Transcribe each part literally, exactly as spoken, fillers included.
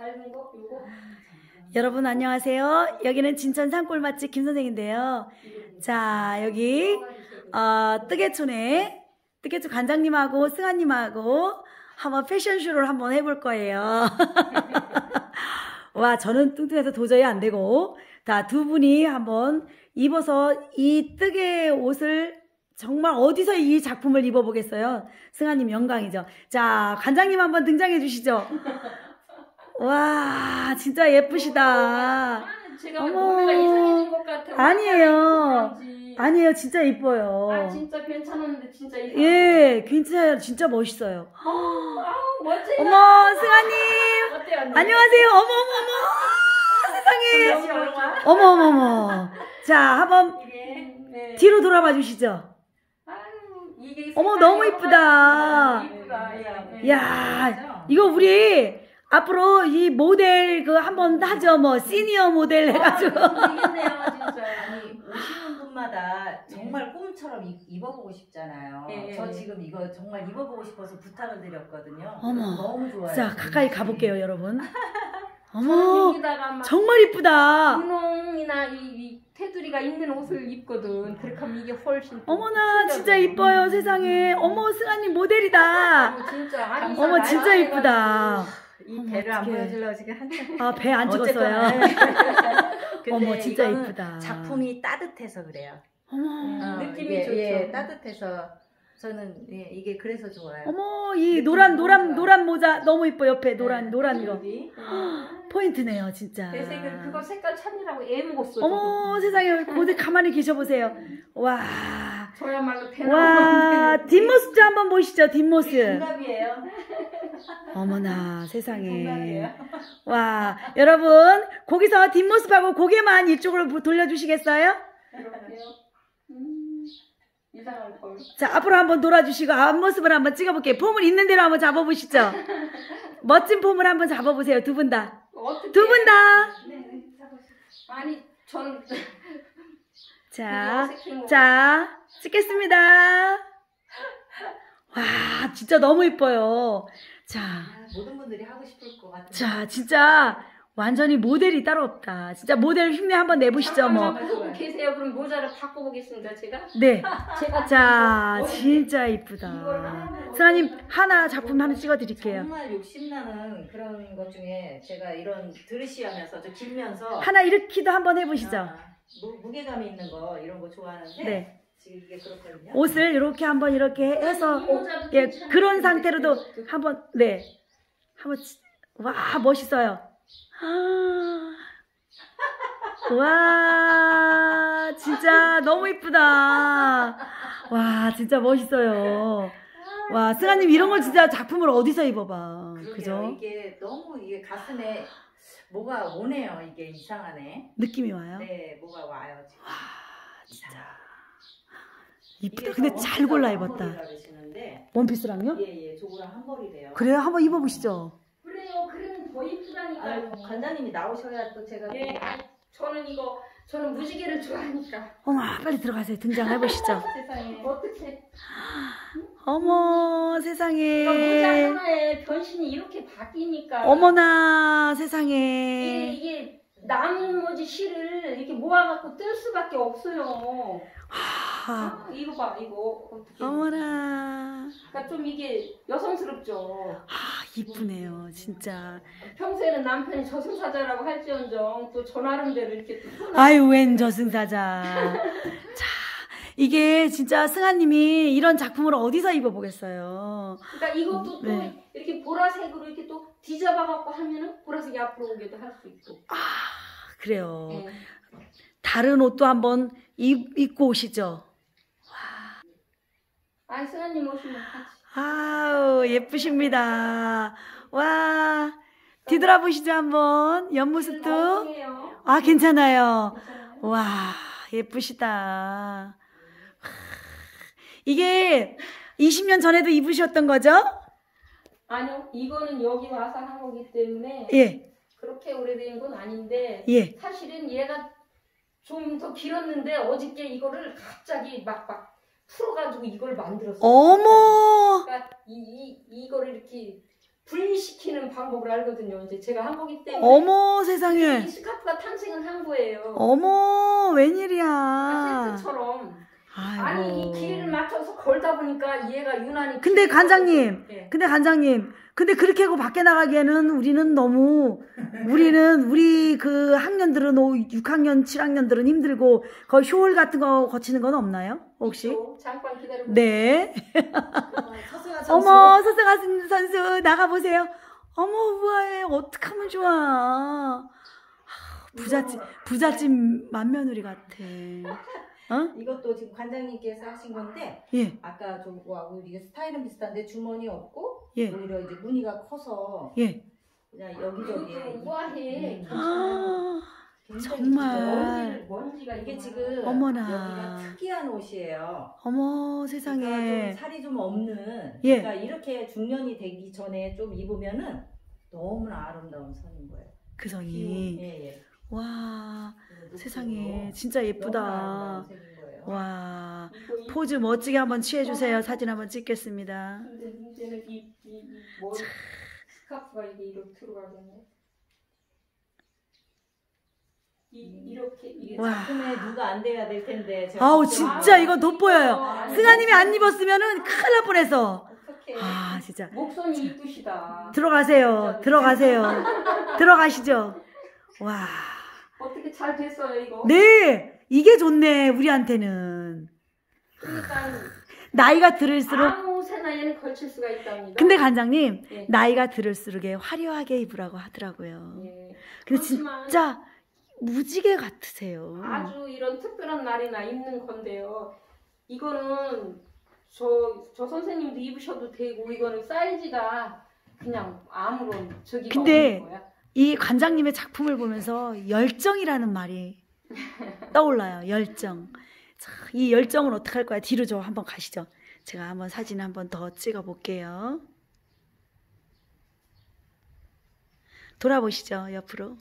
얇은 거 요거. 여러분 안녕하세요. 여기는 진천 산골 맛집 김선생인데요. 자, 여기 어, 뜨개촌에 뜨개촌 관장님하고 승아님하고 한번 패션쇼를 한번 해볼 거예요. 와, 저는 뚱뚱해서 도저히 안 되고, 다 두 분이 한번 입어서 이 뜨개 옷을 정말 어디서 이 작품을 입어보겠어요? 승아님 영광이죠. 자, 관장님 한번 등장해 주시죠. 와, 진짜 예쁘시다. 제가 몸매가 이상해진 것 같아요. 아니에요. 아니에요. 진짜 이뻐요. 아, 진짜 괜찮았는데 진짜 이상. 예, 괜찮아요. 진짜 멋있어요. 아우, 멋지다. 어머, 승아님. 어때요, 언니? 안녕하세요. 어머, 어머, 어머. 세상에. 어머, 어머, 어머. 자, 한번 이게, 네. 뒤로 돌아봐 주시죠. 아유, 이게 어머, 너무 이쁘다. 이쁘다. 예. 야, 이거 우리 앞으로 이 모델 그 한번 하죠. 뭐 시니어 모델 해가지고. 되겠네요, 진짜. 아니, 오시는 분마다 정말 꿈처럼 입, 입어보고 싶잖아요. 예, 저 예. 지금 이거 정말 입어보고 싶어서 부탁을 드렸거든요. 어머. 너무 좋아요. 자, 가까이 가볼게요, 여러분. 저는 어머, 여기다가 막 정말 이쁘다. 분홍이나 이, 이 테두리가 있는 옷을 입거든. 그렇게 하면 이게 훨씬. 또 어머나, 진짜 특이하거든. 이뻐요, 세상에. 어머, 승아님 모델이다. 어머, 진짜. 아니, 어머, 나이가 진짜 돼가지고. 이쁘다. 이 어머, 배를 안 어떡해. 보여주려고 지금 한참. 아, 배 안 찍었어요. 근데 어머, 진짜 이거는 이쁘다. 작품이 따뜻해서 그래요. 어머, 어, 느낌이 이게, 좋죠. 예, 따뜻해서 저는 예, 이게 그래서 좋아요. 어머, 이 노란, 노란, 노란 모자 너무 이뻐, 옆에 노란, 네. 노란 거. 여기. 포인트네요, 진짜. 내 색을 그거 색깔 찾느라고 애 먹었어. 어머, 세상에, 고대 가만히 계셔보세요. 와. 저거. 저야말로 와, 대나무. 뒷모습 좀 한번 보시죠, 뒷모습. 동갑이에요. 어머나, 세상에. 동갑이에요. 와, 여러분, 거기서 뒷모습하고 고개만 이쪽으로 돌려주시겠어요? 음, 이상할 걸. 자, 앞으로 한번 돌아주시고, 앞모습을 한번 찍어볼게요. 폼을 있는 대로 한번 잡아보시죠. 멋진 폼을 한번 잡아보세요, 두 분 다. 어떻게? 두 분 다. 네, 네, 잡으세요. 아니, 전 자, 되게 어색한 거. 자, 찍겠습니다. 와, 진짜 너무 이뻐요. 자, 아, 모든 분들이 하고 싶을 것 같아요. 자, 진짜 완전히 모델이 따로 없다. 진짜 모델 흉내 한번 내보시죠, 뭐. 잠깐만 보고 계세요. 그럼 모자를 바꿔보겠습니다, 제가. 네. 제가 자, 어디- 진짜 이걸 이쁘다. 하나 승아님, 하나 작품 하나 찍어드릴게요. 정말 욕심나는 그런 것 중에 제가 이런 드레시하면서 저 길면서 하나 이렇게도 한번 해보시죠. 아, 무, 무게감이 있는 거 이런 거 좋아하는데 네. 지금 이게 그렇거든요. 옷을 이렇게 한번 이렇게 해서, 이 모자도 예, 괜찮은데. 그런 상태로도 한번, 네. 한번, 치- 와, 멋있어요. 아, 와, 진짜 너무 이쁘다. 와, 진짜 멋있어요. 와, 승아님 이런 걸 진짜 작품을 어디서 입어봐. 그러게요. 그죠? 이게 너무 이게 가슴에 뭐가 오네요. 이게 이상하네. 느낌이 와요? 네, 뭐가 와요. 지금. 와, 진짜. 이쁘다. 근데 잘 골라 입었다. 원피스랑요? 예예, 저거랑 한 벌이래요. 그래요? 한번 입어보시죠. 그래요. 그러면 더 이쁘다니까요. 아유, 관장님이 나오셔야 또 제가 예, 아니, 저는 이거 저는 무지개를 좋아하니까. 어머, 빨리 들어가세요. 등장해보시죠. 세상에. 어떻게? 어머, 이거 모자 세상에. 하나에 변신이 이렇게 바뀌니까. 어머나, 이게, 세상에. 이게 나무모지 실을 이렇게 모아갖고 뜰 수밖에 없어요. 하, 아, 이거 봐, 이거 어떻게? 어머나. 그러니까 좀 이게 여성스럽죠. 아, 이쁘네요. 진짜. 평소에는 남편이 저승사자라고 할지언정 또 저 나름대로 이렇게 또 표현하고 아유, 웬 저승사자. 자, 이게 진짜 승아님이 이런 작품을 어디서 입어보겠어요. 그러니까 이것도 또 네. 이렇게 보라색으로 이렇게 또 뒤잡아갖고 하면은 보라색이 앞으로 오게도 할 수 있고. 아, 그래요. 예. 다른 옷도 한번 입, 입고 오시죠. 아, 승아님 오시면 같이. 아우, 예쁘십니다. 와, 뒤돌아보시죠, 한번. 옆모습도. 엉뚱해요. 아, 괜찮아요. 괜찮아요? 와, 예쁘시다. 이게 이십 년 전에도 입으셨던 거죠? 아니요, 이거는 여기 와서 한 거기 때문에 예, 그렇게 오래된 건 아닌데 예. 사실은 얘가 좀 더 길었는데 어저께 이거를 갑자기 막 막 풀어가지고 이걸 만들었어요. 어머! 그러니까 이, 이, 이거를 이렇게 분리시키는 방법을 알거든요. 이제 제가 한 거기 때문에. 어머 세상에. 이 스카프가 탄생은 한 거예요. 어머 웬일이야. 세트처럼. 아이고. 아니 이 길이를 맞춰서 걸다 보니까 얘가 유난히. 근데 관장님, 네. 근데 관장님, 근데 그렇게 하고 밖에 나가기에는 우리는 너무, 우리는, 우리 그 학년들은, 육 학년, 칠 학년들은 힘들고, 거의 쇼홀 같은 거 거치는 건 없나요? 혹시? 있죠. 잠깐 기다려보세요. 네. 서승아 선수. 어머, 서승아 선수, 나가보세요. 어머, 우아해. 어떡하면 좋아. 부잣집, 부잣집 맏며느리 같아. 어? 이것도 지금 관장님께서 하신 건데 예, 아까 저거하고 이게 스타일은 비슷한데 주머니 없고 예, 오히려 이제 무늬가 커서 예. 그냥 여기저기 이것도 우아해. 음. 아, 굉장히 정말. 귀여워요. 먼지, 먼지가 이게 있구나. 지금 어머나. 여기가 특이한 옷이에요. 어머, 그러니까 세상에. 좀 살이 좀 없는. 예. 그러니까 이렇게 중년이 되기 전에 좀 입으면은 너무나 아름다운 선인 거예요. 그 선이. 예, 예. 와, 그리고 세상에. 룩도 진짜 너무나 예쁘다. 아름다운 색인 거예요. 와, 이거 이- 포즈 멋지게 한번 취해주세요. 사진 한번 찍겠습니다. 근데 문제는 이, 이, 이 머리 스카프가 이게 이렇게 들어가겠네. 이, 이렇게 이게 와. 작품에 누가 안 돼야 될 텐데. 제가 아우, 걱정하고. 진짜 이거 돋보여요. 아, 승아님이 안 입었으면은 큰일 날 뻔했어. 어떡해. 아, 진짜. 목선이 이쁘시다. 들어가세요. 들어가세요. 들어가시죠. 와. 어떻게 잘 됐어요 이거? 네, 이게 좋네, 우리한테는. 그러니까 나이가 들을수록. 아무 새나이에는 걸칠 수가 있답니다. 근데 관장님, 예. 나이가 들을수록 화려하게 입으라고 하더라고요. 예. 근데 그렇지만 진짜 무지개 같으세요. 아주 이런 특별한 날이나 입는 건데요. 이거는 저, 저 선생님도 입으셔도 되고 이거는 사이즈가 그냥 아무런 저기가 근데 없는 거야. 이 관장님의 작품을 보면서 열정이라는 말이 떠올라요. 열정. 자, 이 열정을 어떻게 할 거야? 뒤로 좀 한번 가시죠. 제가 한번 사진 한번 더 찍어 볼게요. 돌아보시죠, 옆으로.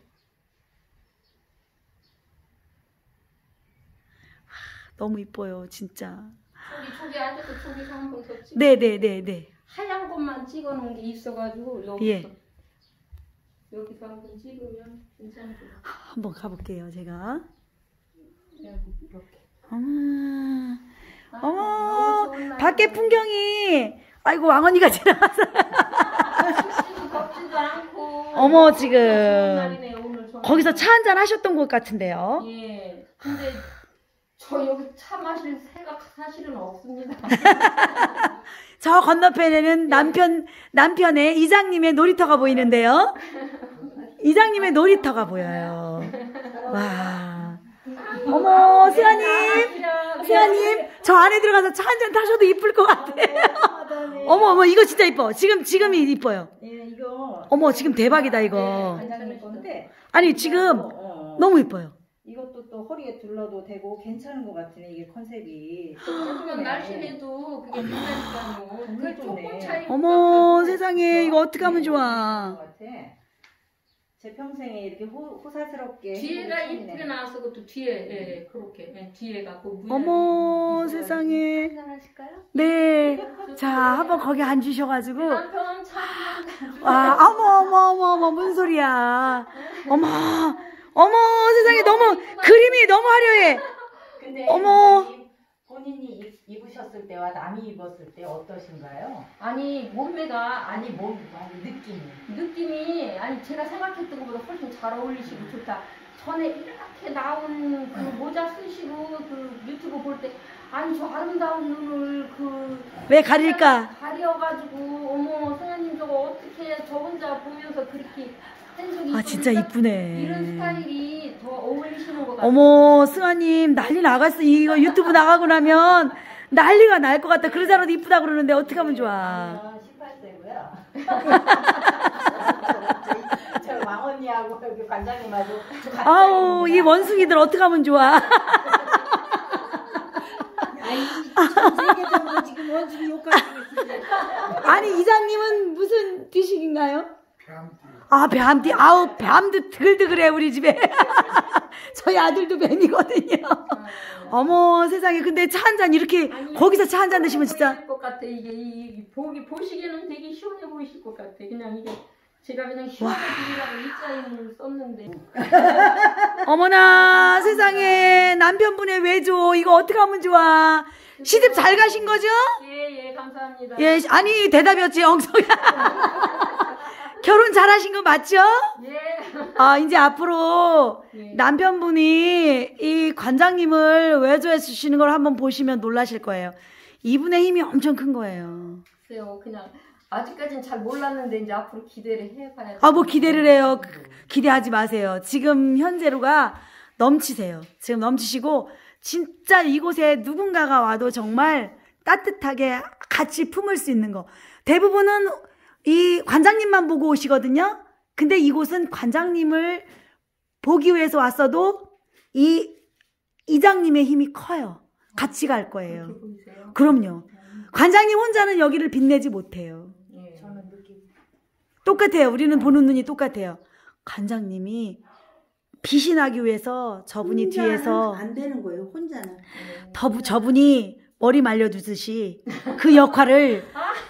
너무 이뻐요, 진짜. 저기 저기 앉아서 저기서 한 번 더 찍. 네네네네. 하얀 것만 찍어 놓은 게 있어가지고 여기서 예. 여기서 한 번 찍으면 괜찮고. 한번 가볼게요, 제가. 이렇게. 어머, 아, 어머, 너무 좋은 밖에 날이네. 풍경이, 아이고, 왕언니가 지나가서. 춥지도 덥지도 않고. 어머, 너무 지금. 좋은 날이네요, 오늘 저녁. 거기서 차 한잔 하셨던 것 같은데요. 예. 근데 저 여기 차 마실 생각 사실은 없습니다. 저 건너편에는 남편, 남편의 이장님의 놀이터가 보이는데요. 이장님의 놀이터가 보여요. 와. 어머, 수아님, 수아님, 저 안에 들어가서 차 한잔 타셔도 이쁠 것 같아요. 어머, 어머, 이거 진짜 이뻐. 지금, 지금이 이뻐요. 예, 이거. 어머, 지금 대박이다, 이거. 관장님 건데. 아니, 지금 어, 어. 너무 이뻐요. 이것도 또 허리에 둘러도 되고 괜찮은 것 같으네. 이게 컨셉이. 조금만 날씬해도 그게 된다니까요. 정말 그 좋네. 조금 차이. 어머, 세상에, 이거 어떻게 하면 좋아. 제 평생에 이렇게 호, 호사스럽게. 뒤에가 해보기 이쁘게 처음이네. 나와서 그것도 뒤에 예, 그렇게 예, 뒤에가 그 문양이 어머, 있어가지고. 세상에. 한잔 하실까요? 네. 자, 한번 거기 앉으셔가지고. 남편은 참 와, 어머, 어머, 어머, 어머, 무슨 소리야. 어머, 어머, 세상에 너무, 그림이 너무 화려해. 근데 어머. 관장님, 본인이 입, 입으셨을 때와 남이 입었을 때 어떠신가요? 아니 몸매가 아니 아니 몸 아니 느낌이. 느낌이 아니 제가 생각했던 것보다 훨씬 잘 어울리시고 좋다. 전에 이렇게 나온 그 모자 쓰시고 그 유튜브 볼 때 아니 저 아름다운 눈을 그 왜 가릴까? 가려가지고 어머 승아님 저거 어떻게 저 혼자 보면서 그렇게 한 적이 아, 진짜 이쁘네. 이런 스타일이 더 어울리시는 것 같아요. 어머, 승아님, 난리 나갔어. 이거 유튜브 나가고 나면 난리가 날 것 같다. 그 여자로도 이쁘다 그러는데 어떻게 하면 좋아. 저는 십팔 세고요. 저 왕언니하고 여기 관장님하고 아우, 이 원숭이들 어떻게 하면 좋아. 아니 세계적으로 지금 원숭이 욕하고 있어요. 아니, 이장님은 무슨 뒤식인가요? 아, 뱀띠. 아우, 뱀도 드글드글해, 우리 집에. 저희 아들도 뱀이거든요. 어머 세상에. 근데 차 한 잔 이렇게 아니, 거기서 차 한 잔 드시면 진짜 보일 것 같아. 이게 이 보기 보시기에는 되게 시원해 보이실 것 같아. 그냥 이게 제가 그냥 시원해 보이라고 일자인을 썼는데. 어머나 세상에. 남편분의 외조 이거 어떻게 하면 좋아. 시집 잘 가신 거죠? 예예 감사합니다. 예 아니 대답이 없지 엉성이야. 결혼 잘하신 거 맞죠? 예. 아 이제 앞으로 예. 남편분이 이 관장님을 외조해 주시는 걸 한번 보시면 놀라실 거예요. 이분의 힘이 엄청 큰 거예요. 글쎄요 그냥 아직까지는 잘 몰랐는데 이제 앞으로 기대를 해봐야. 아 뭐 기대를 해요. 기대하지 마세요. 지금 현재로가 넘치세요. 지금 넘치시고 진짜 이곳에 누군가가 와도 정말 따뜻하게 같이 품을 수 있는 거. 대부분은 이 관장님만 보고 오시거든요. 근데 이곳은 관장님을 보기 위해서 왔어도 이 이장님의 힘이 커요. 같이 갈 거예요. 그렇게 보이세요? 그럼요. 관장님 혼자는 여기를 빛내지 못해요. 예. 저는 느낌. 똑같아요. 우리는 보는 눈이 똑같아요. 관장님이 빛이 나기 위해서 저분이 혼자는 뒤에서 안 되는 거예요. 혼자는. 더, 저분이 머리 말려주듯이 그 역할을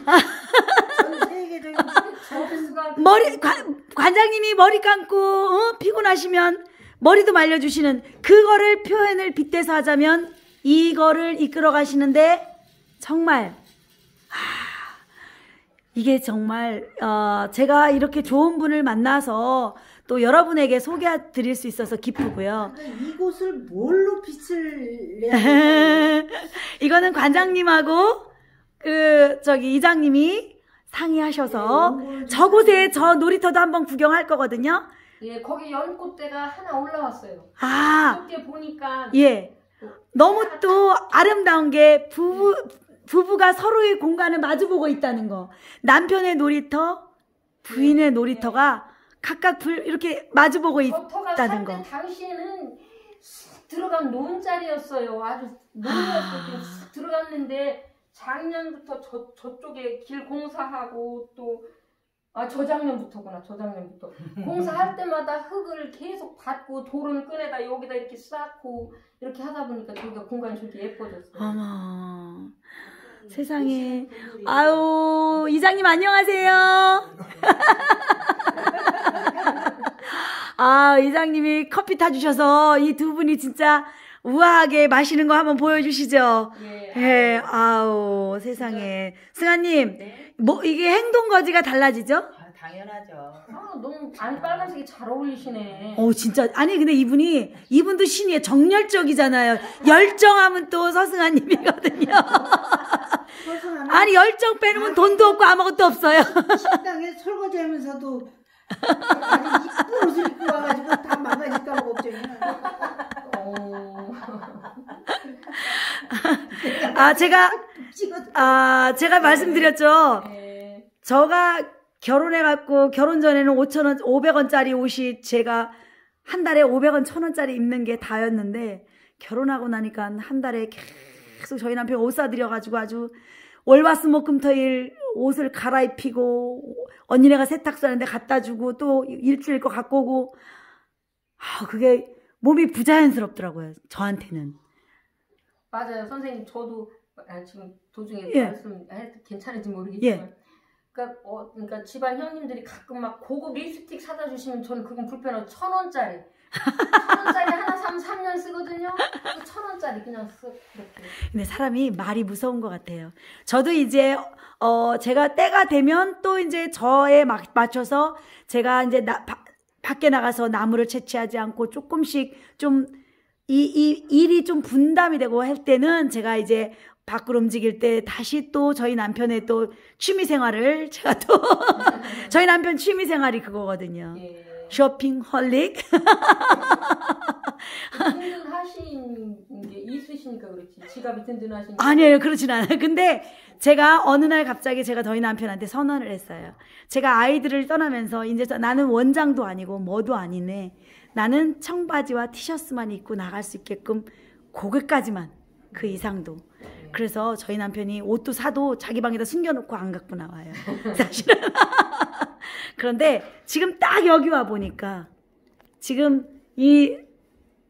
전 세계적인 서비스가 머리 관, 관장님이 머리 감고 어? 피곤하시면 머리도 말려주시는 그거를 표현을 빗대서 하자면 이거를 이끌어 가시는데 정말 하, 이게 정말 어, 제가 이렇게 좋은 분을 만나서 또 여러분에게 소개해 드릴 수 있어서 기쁘고요. 그러니까 이곳을 뭘로 빛을 내야 이거는 관장님하고 그 저기 이장님이 상의하셔서 네, 저곳에 저 놀이터도 한번 구경할 거거든요. 예 거기 연꽃대가 하나 올라왔어요. 아, 그때 보니까 예. 너무 또 아름다운 게 부부 부부가 서로의 공간을 마주보고 있다는 거. 남편의 놀이터, 부인의 놀이터가 각각 불 이렇게 마주보고 저터가 있다는 살 거. 때 당시에는 쑥 들어간 노은 자리였어요. 아주 노을이었을 쑥 들어갔는데 작년부터 저 저쪽에 길 공사하고 또 아 저작년부터구나 저작년부터 공사할 때마다 흙을 계속 받고 돌은 꺼내다 여기다 이렇게 쌓고 이렇게 하다 보니까 저기가 공간이 저렇게 예뻐졌어요. 어머, 세상에. 아유, 이장님 안녕하세요. 아, 이장님이 커피 타주셔서 이 두 분이 진짜 우아하게 마시는 거 한번 보여주시죠. 예. 예, 아우, 세상에. 승아님, 네. 뭐, 이게 행동거지가 달라지죠? 아, 당연하죠. 아 너무 아니 빨간색이 잘 어울리시네. 어, 진짜. 아니, 근데 이분이, 이분도 신이에요. 정열적이잖아요. 열정하면 또 서승아님이거든요. 서승아는 아니, 열정 빼놓으면 돈도 없고 아무것도 없어요. 식당에 설거지하면서도 아주 이쁜 옷을 입고 와가지고 다 망가질까 봐 걱정이야. 어. 아, 제가, 찍어. 아, 제가 말씀드렸죠. 예. 저가 결혼해갖고, 결혼 전에는 오천 원, 오백 원짜리 옷이 제가 한 달에 오백 원, 천 원짜리 입는 게 다였는데, 결혼하고 나니까 한 달에 계속 저희 남편 옷 사드려가지고 아주 월화수목금토일 옷을 갈아입히고, 언니네가 세탁소 하는데 갖다 주고, 또 일주일 거 갖고 오고, 아, 그게 몸이 부자연스럽더라고요. 저한테는. 맞아요 선생님 저도 아, 지금 도중에 예. 말씀해도 괜찮을지 모르겠지만 예. 그러니까, 어, 그러니까 집안 형님들이 가끔 막 고급 립스틱 사다 주시면 저는 그건 불편하고 천 원짜리 천 원짜리 하나 사면 삼 년 쓰거든요. 그 천 원짜리 그냥 쓱 이렇게. 근데 사람이 말이 무서운 것 같아요. 저도 이제 어 제가 때가 되면 또 이제 저에 막 맞춰서 제가 이제 나, 바, 밖에 나가서 나무를 채취하지 않고 조금씩 좀 이 이 일이 좀 분담이 되고 할 때는 제가 이제 밖으로 움직일 때 다시 또 저희 남편의 또 취미 생활을 제가 또 저희 남편 취미 생활이 그거거든요. 예. 쇼핑 헐릭. 든든하신 게 있으시니까 그렇지 지갑이 든든하신 게. 아니에요. 그렇진 않아요. 근데 제가 어느 날 갑자기 제가 저희 남편한테 선언을 했어요. 제가 아이들을 떠나면서 이제 저- 나는 원장도 아니고 뭐도 아니네. 나는 청바지와 티셔츠만 입고 나갈 수 있게끔 그것까지만 그 이상도. 그래서 저희 남편이 옷도 사도 자기 방에다 숨겨놓고 안 갖고 나와요. 사실은. 그런데 지금 딱 여기 와 보니까 지금 이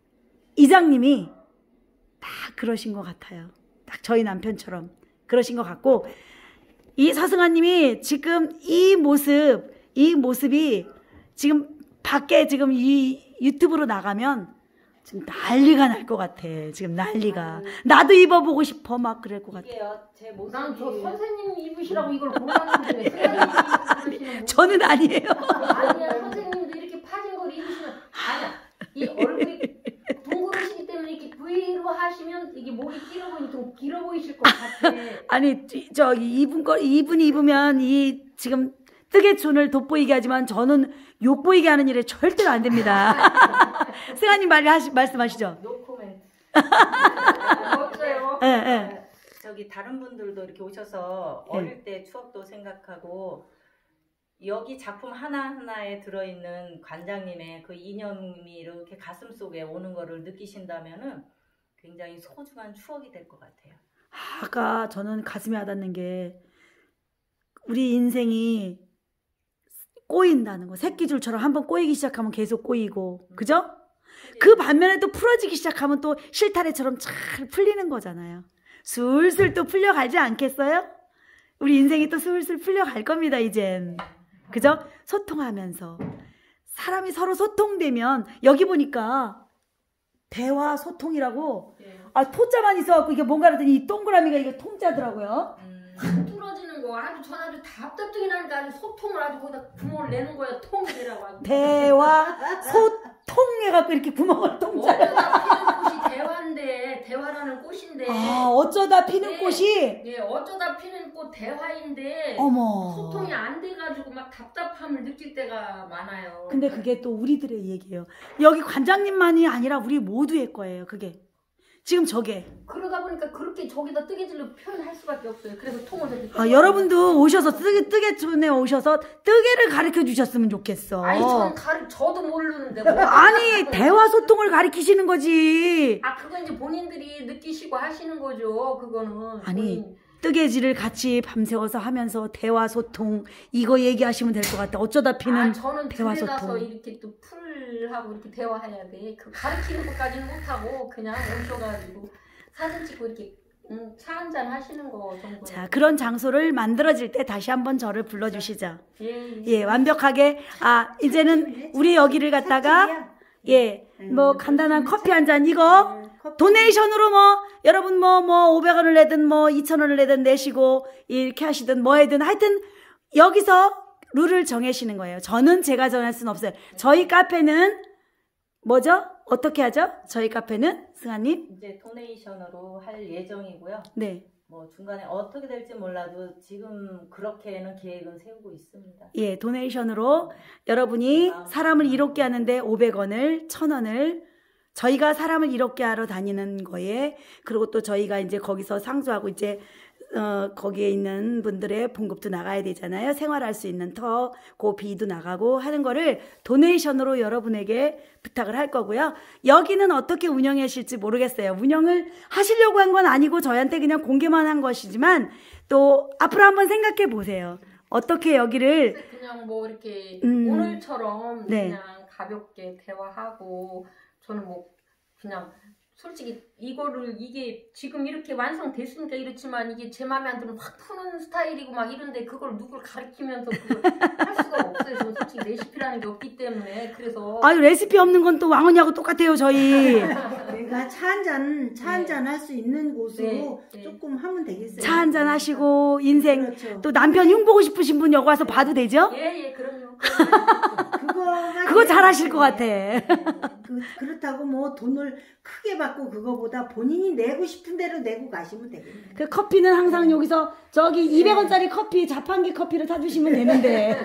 이장님이 딱 그러신 것 같아요. 딱 저희 남편처럼 그러신 것 같고, 이 서승아님이 지금 이 모습, 이 모습이 지금 밖에 지금 이 유튜브로 나가면 지금 난리가 날 것 같아. 지금 난리가. 나도 입어보고 싶어 막 그럴 것 같아. 이게요, 제 모습이. 난 저 선생님 입으시라고 이걸 골랐는데 선생님 저는 아니에요. 아니야, 선생님도 이렇게 파진 걸 입으시면 아니야. 이 얼굴이 둥그러시기 때문에 이렇게 V로 하시면 이게 목이 길어 보이니 좀 길어 보이실 것 같아. 아니 저기 이분 거 이분이 입으면 이 지금 뜨개촌을 돋보이게 하지만 저는 욕보이게 하는 일에 절대로 안 됩니다. 승아님 말 하시, 말씀하시죠. 노 코멘트. 멋져요. 예, 예. 저기 다른 분들도 이렇게 오셔서 네. 어릴 때 추억도 생각하고 여기 작품 하나하나에 들어있는 관장님의 그 이념이 이렇게 가슴 속에 오는 거를 느끼신다면은 굉장히 소중한 추억이 될 것 같아요. 아까 저는 가슴이 와닿는 게 우리 인생이 꼬인다는 거. 새끼줄처럼 한번 꼬이기 시작하면 계속 꼬이고, 그죠? 그 반면에 또 풀어지기 시작하면 또 실타래처럼 잘 풀리는 거잖아요. 술술 또 풀려가지 않겠어요? 우리 인생이 또 술술 풀려갈 겁니다, 이젠. 그죠? 소통하면서. 사람이 서로 소통되면, 여기 보니까 대화 소통이라고, 아, 토자만 있어갖고 이게 뭔가 그랬더니 이 동그라미가 이게 통자더라고요. 음. 뚫어지는 거 아주 전 아주 답답하게 나니까 아주 소통을 아주 거기다 구멍을 내는 거야. 통이라고 하고. 대화 소통해갖고 이렇게 구멍을 통자. 어쩌다 피는 꽃이 대화인데 대화라는 꽃인데. 아, 어쩌다 피는 네. 꽃이. 네, 어쩌다 피는 꽃 대화인데. 어머. 소통이 안 돼가지고 막 답답함을 느낄 때가 많아요. 근데 그게 또 우리들의 얘기예요. 여기 관장님만이 아니라 우리 모두의 거예요. 그게. 지금 저게. 그러다 보니까 그렇게 저기다 뜨개질로 표현할 수밖에 없어요. 그래서 통을 이렇게. 아, 여러분도 오셔서 뜨개 뜨개촌에 오셔서 뜨개를 가르쳐 주셨으면 좋겠어. 아니 전 가르 저도 모르는데. 뭐. 아니 대화 소통을 가르치시는 거지. 아 그건 이제 본인들이 느끼시고 하시는 거죠. 그거는. 아니 본인. 뜨개질을 같이 밤새워서 하면서 대화 소통 이거 얘기하시면 될 것 같아. 어쩌다 피는 아 저는 대화 집에 가서 소통. 이렇게 또 풀하고 이렇게 대화해야 돼. 그 가르치는 것까지는 못하고 그냥 오셔가지고 사진 찍고 이렇게 음, 차 한잔 하시는 거 정도. 자, 그런 장소를 만들어질 때 다시 한번 저를 불러주시죠. 예, 예. 예, 완벽하게. 아, 이제는 우리 여기를 갖다가 예, 뭐 간단한 커피 한 잔 이거 도네이션으로 뭐 여러분 뭐 뭐 오백 원을 내든 뭐 이천 원을 내든 내시고 이렇게 하시든 뭐 하든 하여튼 여기서 룰을 정하시는 거예요. 저는 제가 정할 수는 없어요. 저희 카페는 뭐죠? 어떻게 하죠? 저희 카페는 승아님? 이제 도네이션으로 할 예정이고요. 네. 뭐 중간에 어떻게 될지 몰라도 지금 그렇게는 계획은 세우고 있습니다. 예, 도네이션으로 여러분이 사람을 이롭게 하는데 오백 원을, 천 원을 저희가 사람을 이롭게 하러 다니는 거에 그리고 또 저희가 이제 거기서 상주하고 이제 어, 거기에 있는 분들의 봉급도 나가야 되잖아요. 생활할 수 있는 터, 그 비도 나가고 하는 거를 도네이션으로 여러분에게 부탁을 할 거고요. 여기는 어떻게 운영하실지 모르겠어요. 운영을 하시려고 한 건 아니고 저희한테 그냥 공개만 한 것이지만 또 앞으로 한번 생각해 보세요. 어떻게 여기를 그냥 뭐 이렇게 음, 오늘처럼 네. 그냥 가볍게 대화하고 저는 뭐 그냥 솔직히 이거를 이게 지금 이렇게 완성됐으니까 이렇지만 이게 제 마음에 안 들면 확 푸는 스타일이고 막 이런데 그걸 누굴 가르치면서 그걸 할 수가 없어요. 저는 솔직히 레시피라는 게 없기 때문에 그래서 아유 레시피 없는 건 또 왕언니하고 똑같아요 저희. 그러니까 차 한잔 차 한잔 할 수 있는 곳으로 네, 네. 조금 하면 되겠어요. 차 한잔 하시고 인생 그렇죠. 또 남편 흉 보고 싶으신 분 여기 와서 봐도 되죠? 예예 그럼요. 그거 하기 그거 잘하실 것 같아. 그, 그렇다고 뭐 돈을 크게 받고 그거보다 본인이 내고 싶은 대로 내고 가시면 되겠네요. 그 커피는 항상 여기서 저기 이백 원짜리 커피 자판기 커피를 타주시면 되는데.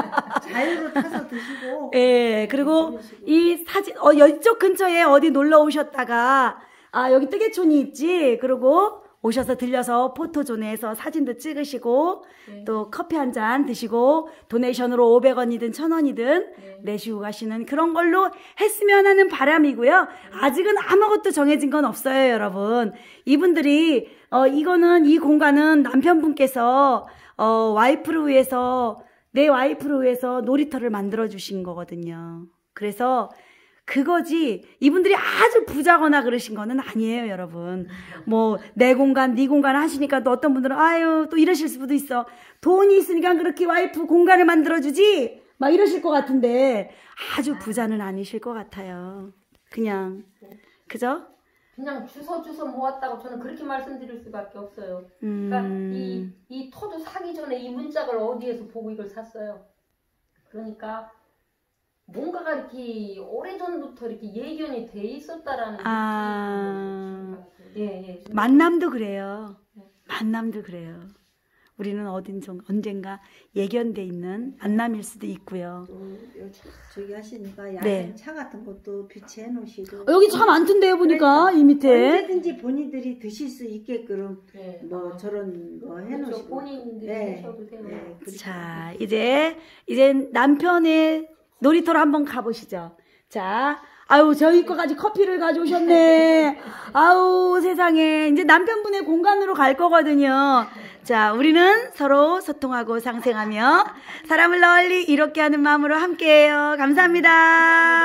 자유로 타서 드시고. 예, 그리고 이 사진, 어, 이쪽 근처에 어디 놀러 오셨다가, 아, 여기 뜨개촌이 있지? 그리고 오셔서 들려서 포토존에서 사진도 찍으시고, 네. 또 커피 한 잔 드시고, 도네이션으로 오백 원이든 천 원이든 네. 내시고 가시는 그런 걸로 했으면 하는 바람이고요. 아직은 아무것도 정해진 건 없어요, 여러분. 이분들이, 어, 이거는, 이 공간은 남편분께서, 어, 와이프를 위해서, 내 와이프를 위해서 놀이터를 만들어 주신 거거든요. 그래서 그거지 이분들이 아주 부자거나 그러신 거는 아니에요, 여러분. 뭐 내 공간 네 공간 하시니까 또 어떤 분들은 아유 또 이러실 수도 있어. 돈이 있으니까 그렇게 와이프 공간을 만들어주지 막 이러실 것 같은데 아주 부자는 아니실 것 같아요. 그냥 그죠? 그냥 주워 주워 모았다고 저는 그렇게 말씀드릴 수밖에 없어요. 그러니까 음... 이, 이 토도 사기 전에 이 문짝을 어디에서 보고 이걸 샀어요. 그러니까 뭔가가 이렇게 오래전부터 이렇게 예견이 돼 있었다라는 아... 느낌이 예, 예. 만남도 그래요. 만남도 그래요. 우리는 어딘 언젠가 예견돼 있는 만남일 수도 있고요. 또 요- 저기 하시니까 야생 네. 차 같은 것도 비치해 놓으시고 어, 여기 차 많던데요, 보니까 이 밑에. 언제든지 본인들이 드실 수 있게끔 예. 뭐 저런 거 그렇죠. 해놓으시고 본인들이 네. 하셔도 되고. 네, 그렇게 자, 이제 이제 남편의 놀이터로 한번 가보시죠. 자, 아유 저희 거까지 커피를 가져오셨네. 아우 세상에 이제 남편분의 공간으로 갈 거거든요. 자, 우리는 서로 소통하고 상생하며 사람을 널리 이롭게 하는 마음으로 함께해요. 감사합니다.